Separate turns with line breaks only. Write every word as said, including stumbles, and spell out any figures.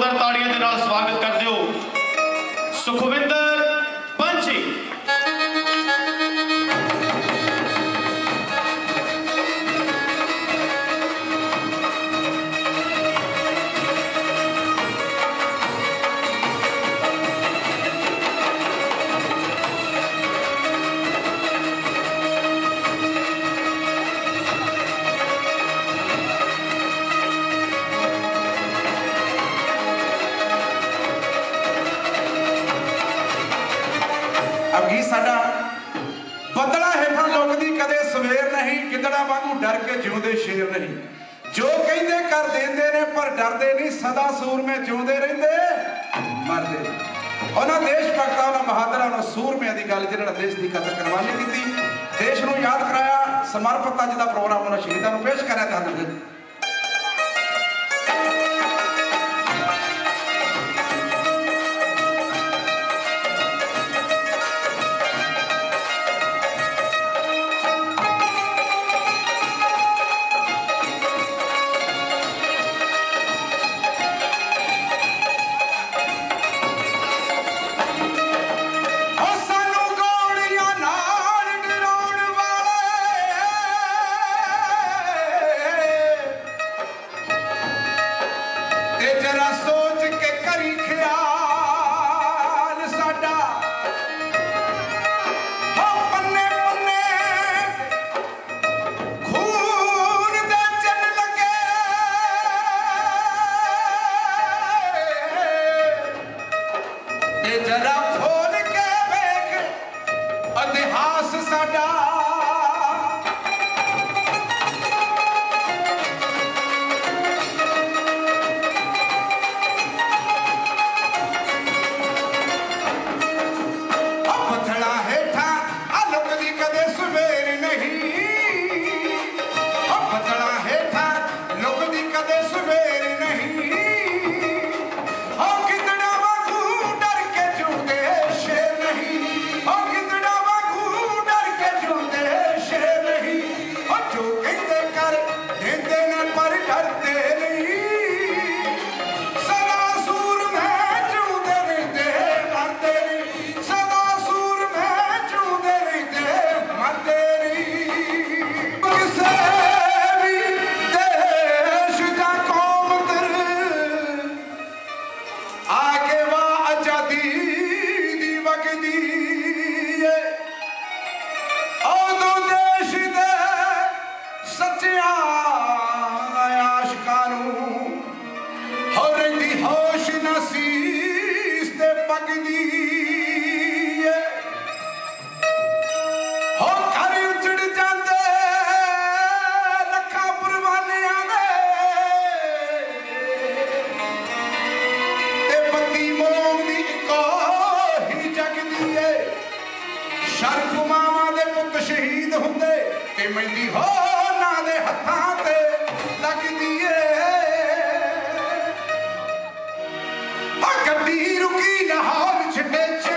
जोरदार ताड़ियां दे नाल स्वागत कर दिओ सुखविंदर पंछी।
अगी साडा बदला हेठा लुकदी कदे सवेर नहीं, गिदड़ा वांगू डर के जिउंदे शेर नहीं। जो कहंदे कर देंदे ने पर डरदे नहीं, सदा सूर में जिउंदे रहिंदे मरदे। उन्हां देश भगतां उन्हां बहादुरां उन्हां सूरमियां दी गल जिन्हां ने देश दी कदर कुर्बानी कीती, देश नूं याद कराया, समर्पित अज दा प्रोग्राम उन्हां शहीदां नूं पेश करिया। तुहानूं जरा सोच के करी ख्याल साडा, हो पन्ने पन्ने खून दे चन लगे। ते जरा खोल के वेख इतिहास साडा, शर्फ मामा दे पुत शहीद हुंदे ते मेहंदी हो ना दे हत्थां ते लगदी ए। गड्डी रुकी लाहौर छड्डे